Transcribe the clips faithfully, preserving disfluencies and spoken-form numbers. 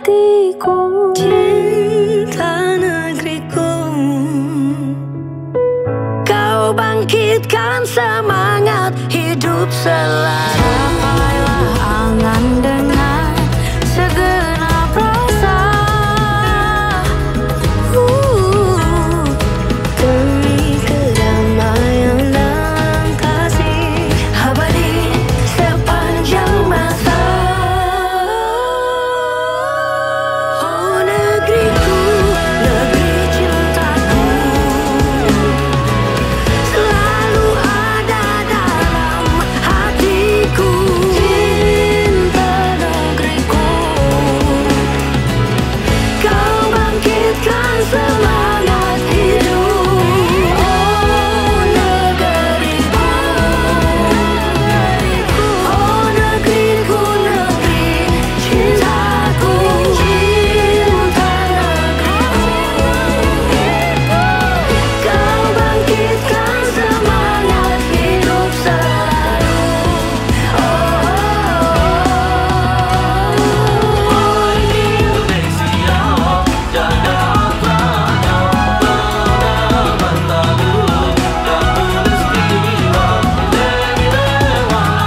hatiku. Cinta negeriku, kau bangkitkan semangat hidup selalu. Capailah angan dengan segenap rasa. uh, Demi kedamaian dan kasih abadi sepanjang masa. Oh negeriku, negeri cintaku, selalu ada dalam hatiku. Cinta negeriku, kau bangkitkan semangat hidup. Oh negeriku, oh negeriku, negeri cintaku. Cinta negeriku, kau bangkitkan semangat hidup selalu. Oh, Indonesia, jaga aklanya, pengaman taluk, katulistiwa, nilai-nilai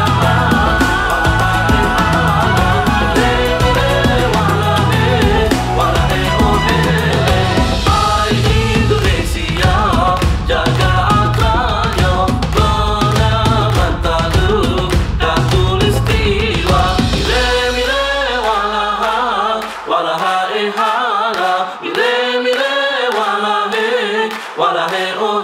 walahe, Hai Indonesia, jaga aklanya, pengaman taluk, katulistiwa, nilai-nilai walaha, walahe, walahe,